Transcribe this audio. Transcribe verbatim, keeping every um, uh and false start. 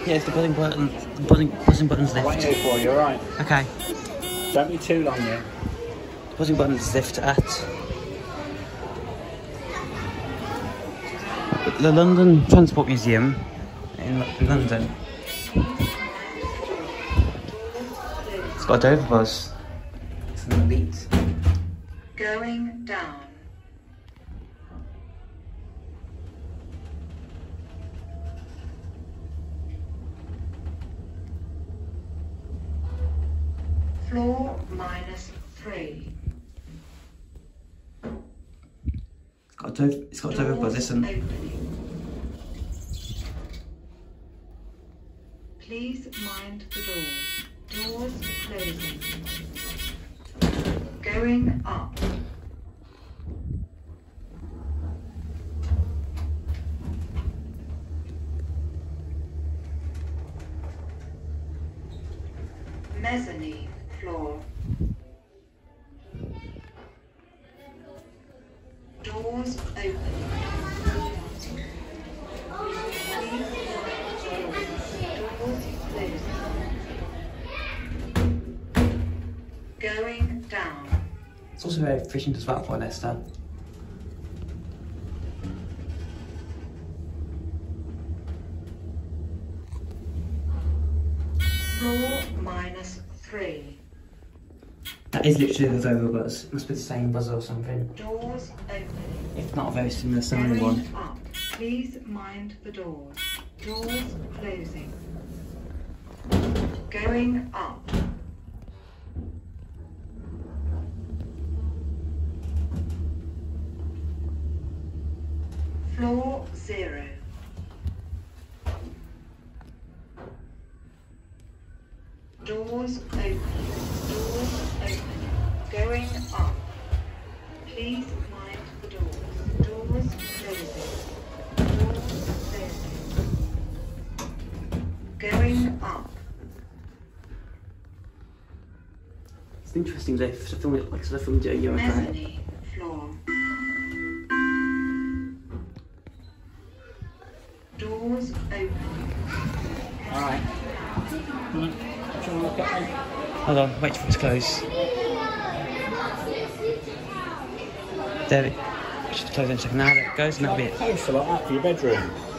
Yeah, it's the buzzing button. The buzzing, buzzing button's lift. What are you here for? You're right. Okay. Don't be too long yet. The buzzing button's lift at the London Transport Museum in London. It's got a Dover buzz. It's an elite. Going down. Floor minus three. It's got a Dover, it's got a Dover buzz, listen. Opening. Please mind the doors. Doors closing. Going up. Mezzanine floor. Doors opening. Going down. It's also very efficient as well for Leicester. Floor minus three. That is literally the Dover buzz. It must be the same buzz or something. Doors opening. If not a very similar sounding Going one. up. Please mind the doors. Doors closing. Going up. Floor zero. Doors opening. Doors opening. Going up. Please mind the doors. Doors closing. Doors closing. Going up. It's an interesting lift. I filmed it like I filmed it a year ago. Mezzanine floor. Doors opening. Alright. Mm. Do you want to look at me? Hold on, wait for it to close. There it. Just close it in a second. Now there it goes, and that'll be it. Poster like that for your bedroom.